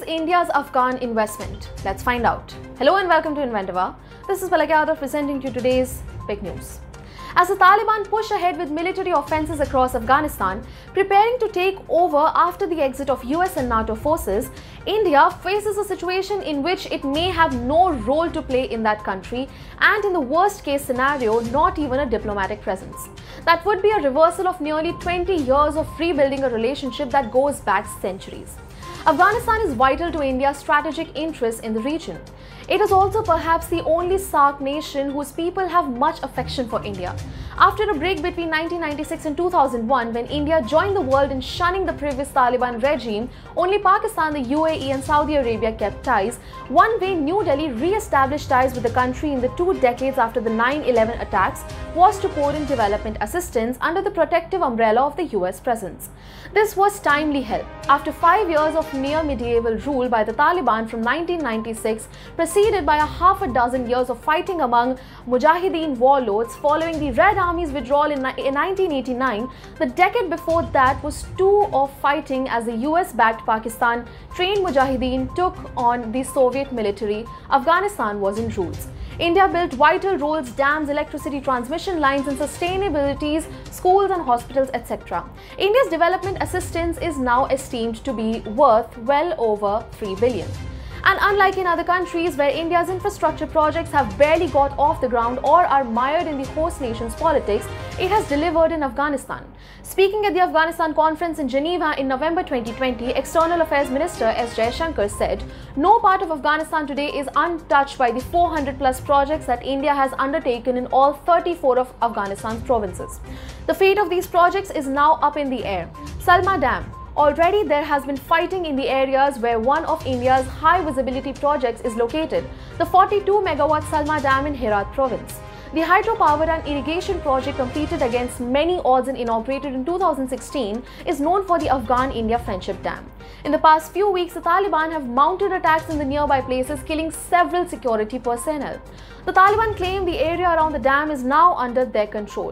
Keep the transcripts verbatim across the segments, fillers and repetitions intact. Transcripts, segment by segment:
India's Afghan investment? Let's find out. Hello and welcome to Inventiva. This is Palak Yadav presenting you today's big news. As the Taliban push ahead with military offences across Afghanistan, preparing to take over after the exit of U S and NATO forces, India faces a situation in which it may have no role to play in that country and, in the worst case scenario, not even a diplomatic presence. That would be a reversal of nearly twenty years of rebuilding a relationship that goes back centuries. Afghanistan is vital to India's strategic interests in the region. It is also perhaps the only SAARC nation whose people have much affection for India. After a break between nineteen ninety-six and two thousand one, when India joined the world in shunning the previous Taliban regime, only Pakistan, the U A E and Saudi Arabia kept ties. One way New Delhi re-established ties with the country in the two decades after the nine eleven attacks was to pour in development assistance under the protective umbrella of the U S presence. This was timely help. After five years of near-medieval rule by the Taliban from nineteen ninety-six, preceded by a half a dozen years of fighting among Mujahideen warlords following the Red Army's withdrawal in nineteen eighty-nine, the decade before that was two of fighting as the U S-backed Pakistan-trained Mujahideen took on the Soviet military. Afghanistan was in ruins. India built vital roads, dams, electricity transmission lines and sustainabilities, schools and hospitals, et cetera. India's development assistance is now esteemed to be worth well over three billion dollars. And unlike in other countries where India's infrastructure projects have barely got off the ground or are mired in the host nation's politics, it has delivered in Afghanistan. Speaking at the Afghanistan conference in Geneva in November twenty twenty, External Affairs Minister S Jaishankar said, "No part of Afghanistan today is untouched by the four hundred plus projects that India has undertaken in all thirty-four of Afghanistan's provinces. The fate of these projects is now up in the air. Salma Dam. Already there has been fighting in the areas where one of India's high visibility projects is located, the forty-two megawatt Salma Dam in Herat province. The hydropower and irrigation project, completed against many odds and inaugurated in two thousand sixteen, is known for the Afghan-India Friendship Dam. In the past few weeks, the Taliban have mounted attacks in the nearby places, killing several security personnel. The Taliban claim the area around the dam is now under their control.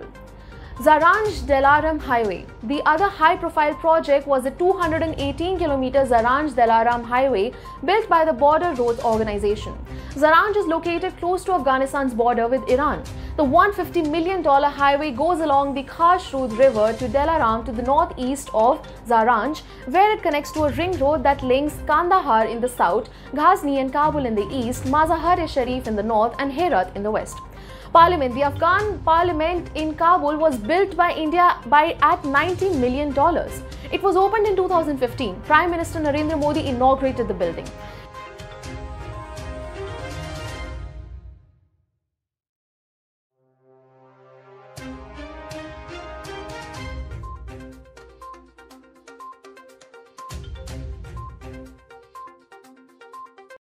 Zaranj-Delaram Highway. The other high-profile project was the two hundred eighteen kilometer Zaranj-Delaram Highway built by the Border Roads Organization. Zaranj is located close to Afghanistan's border with Iran. The one hundred fifty million dollar highway goes along the Khashrud River to Delaram to the northeast of Zaranj, where it connects to a ring road that links Kandahar in the south, Ghazni and Kabul in the east, Mazar-e-Sharif in the north and Herat in the west. Parliament. The Afghan parliament in Kabul was built by India by at ninety million dollars. It was opened in two thousand fifteen. Prime Minister Narendra Modi inaugurated the building.